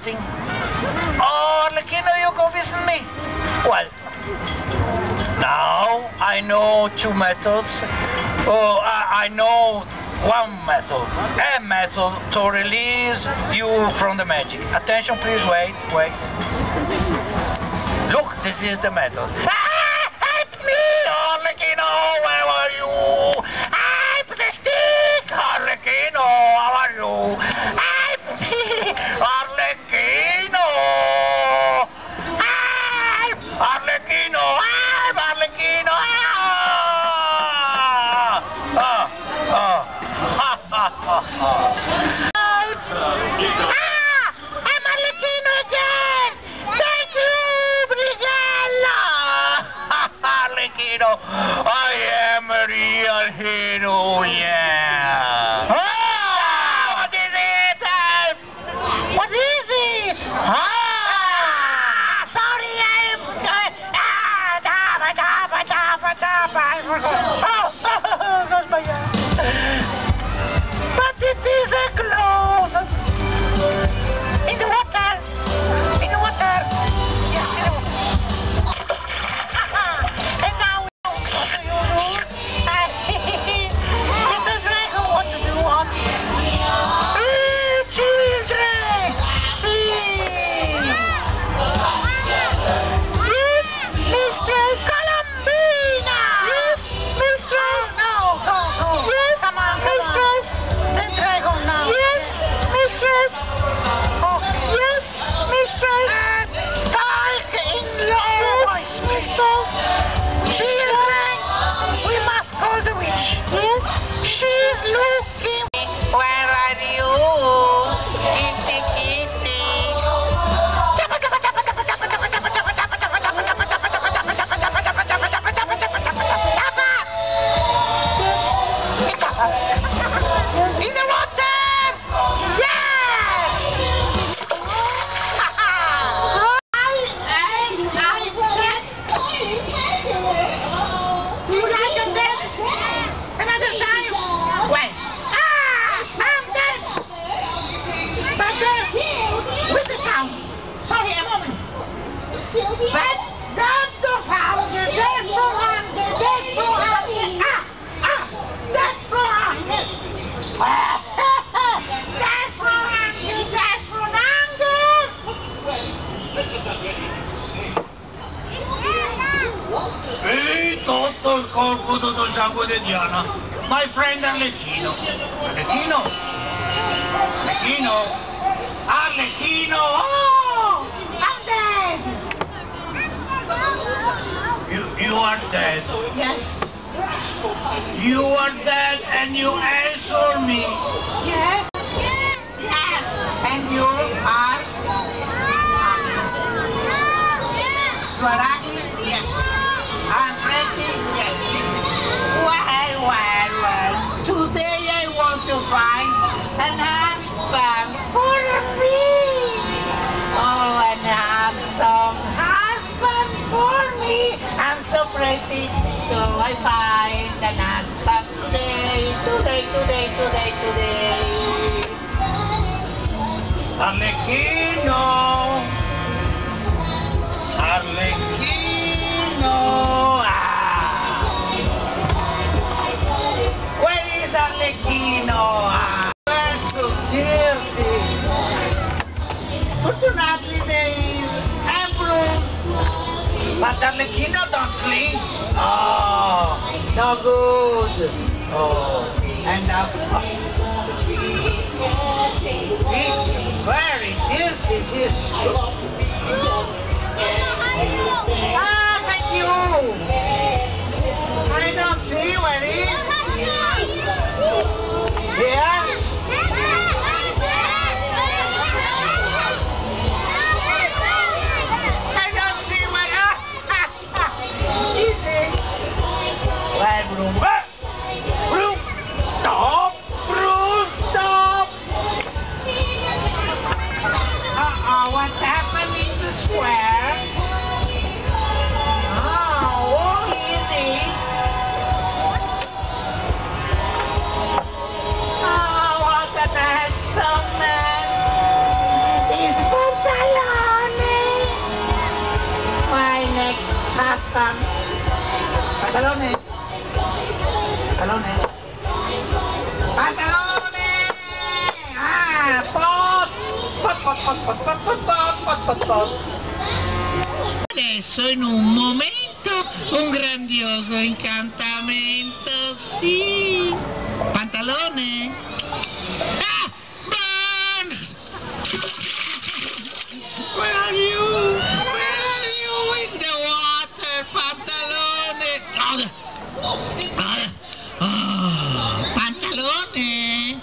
interesting. Oh, Arlecchino, you go visit me? Well, now I know two methods. Oh, I know one method. A method to release you from the magic. Attention, please, wait. Look, this is the method. Help me, Arlecchino, where are you? Help the stick, Arlecchino, how are you? Help me, Arlecchino. Help, Arlecchino, help, Arlecchino. I'm Arlecchino again! Thank you, Brigella! Arlecchino, I am a real hero, yeah! What is it? What is it? Sorry, I'm... That's my But it is a glove! In the water! In the water! Yes, in the water. And now we know what to do. Little dragon, what do you want? Children! See! Yes, Mistress Colombina! Yes, Mistress! No! Yes, come on, Mistress! The dragon now! Yes, Mistress! Yes, Mistress! Talk in your voice, Mistress! Children, we must call the witch. Yes? She's looking. Where are you? Kitty, kitty. Chapa, chapa, chapa, chapa, chapa, chapa, chapa, chapa, chapa, chapa, chapa, chapa, chapa, chapa, chapa, chapa, chapa, chapa, chapa. In the water! Yes! You like them dead? Another time? When? I'm dead! But with the sound. Sorry, a moment. But that's the house, the dead for hunger, dead for hunger. Dead for hunger. Dead for hunger, dead for hunger. Ehi, tutto il corpo, tutto il sangue di Diana. My friend Arlecchino. Arlecchino? Arlecchino? Arlecchino! Oh, I'm dead. You are dead. Yes. You are dead and you answer me. Yes. Yes. And you are? You are ugly? Yes. I'm pretty? Yes. Well. Today I want to find an husband for me. Oh, an handsome husband for me. I'm so pretty, so I find an husband today. Arlecchino! Arlecchino! Where is Arlecchino? We're so dirty. Fortunately there is April. But Arlecchino don't clean. Oh, no good. Oh, and very dirty this. Thank you. I don't see where it is. Yeah? I don't see where easy. Well, Broom, stop. What happened? Adesso in un momento un grandioso incantamento, sì. Pantalone? Ah! Burn! Where are you? Where are you? In the water, pantalone! Pantalone?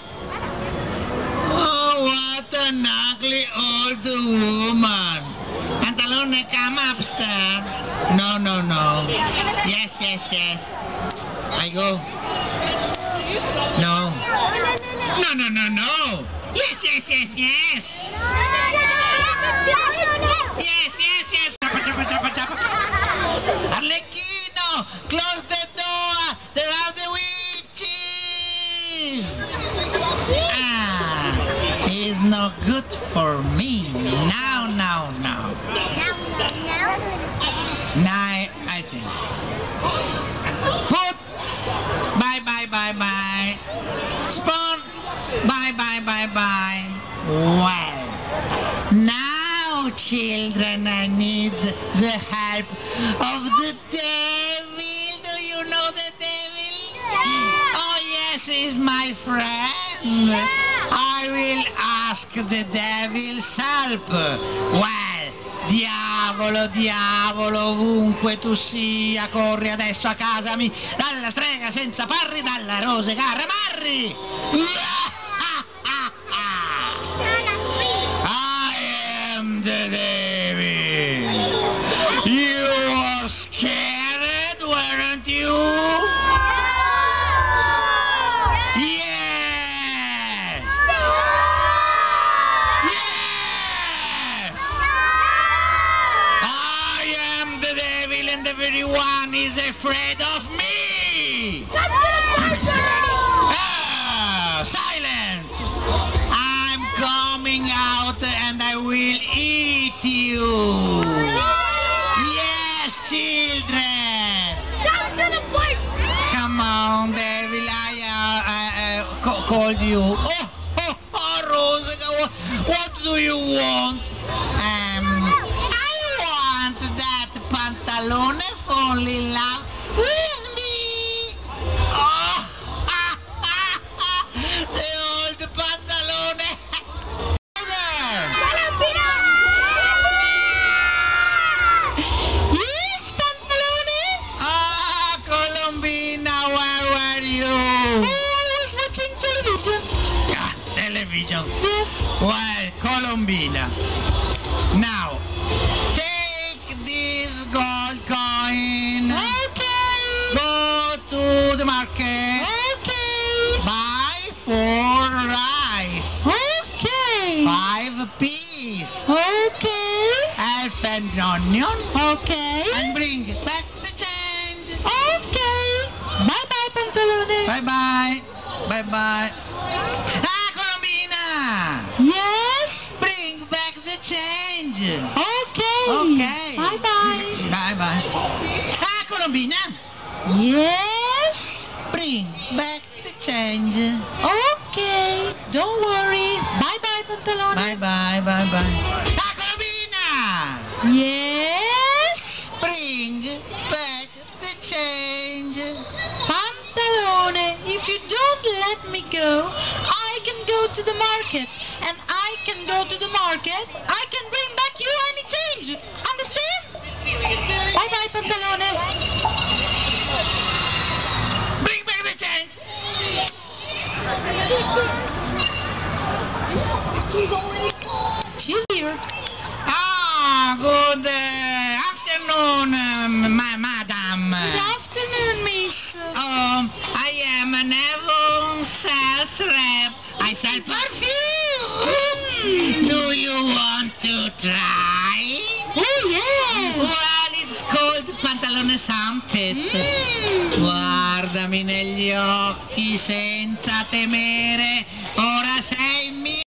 Oh, what an ugly old woman! Pantalone, come upstairs. No, no, no. Yes, yes, yes. I go. No. No, no, no, no. Yes, yes, yes, yes. Yes, yes, yes. Chapa, chapa, chapa, chapa. Arlecchino, close the door. There are the witches. Ah, he's no good for me. Now, now, now. Now, I think. Put. Bye, bye, bye, bye. Spawn. Bye, bye, bye, bye. Well, now, children, I need the help of the devil. Do you know the devil? Oh, yes, he's my friend. I will ask the devil's help. Well, diavolo, diavolo, ovunque tu sia, corri adesso a casa mi, dalla strega senza parri, dalla rose cara marri. I am the devil. You were scared, weren't you? Yes. Yes. I am the devil and everyone is afraid of me. Silent. I'm coming out and I will eat you. Yes, children. Come on, devil. I called you. Oh, Rosa, what do you want? I want that pantalone fall in love with me. Oh, the old pantalone. Yes, pantalone. Ah, Colombina, where were you? I was watching television. Ah, television. Yes. Well, Colombina. Now, take this gold coin. Okay. Go to the market. Okay. Buy 4 rice. Okay. 5 peas. Okay. Half an onion. Okay. And bring back the change. Okay. Bye bye, pantalone. Bye bye. Bye bye. Ah, Colombina. Yes. Bring back the change. Okay. Okay. Bye bye. Bye bye. Ah, Colombina. Yes. Bring back the change. Okay. Don't worry. Bye bye, pantalone. Bye bye. Bye bye. Ah, Colombina. Yes. Bring back the change. Pantalone, if you don't let me go, I can go to the market. And I can go to the market. I can bring back you any change. Understand? Bye bye, pantalone. Bring back the change. She's here. Ah, good afternoon, madam. Good afternoon, miss. I am an evil sales rep. I sell perfume. Do you want to try? Oh, yeah. Well, it's called Pantalone Sampet. Guardami negli occhi senza temere, ora sei mio.